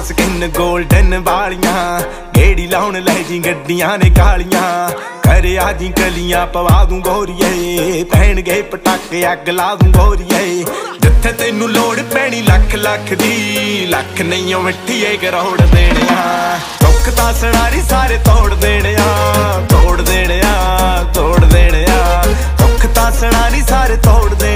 skin golden वालियां गेड़ी लाउन लै जी गड्डियां ने कालियां घरे आ जी गलियां पवा दूं गोरिए पैण गए पटाके अग ला दूं गोरिए जिथे तेनू लोड़ पैनी लख लख दी लख नहीं मिट्ठीए करोड़ देने दुख तां सड़ारी सारे तोड़ देने तोड़ देने तोड़ देने दुख तां सड़ारी सारे तोड़ देने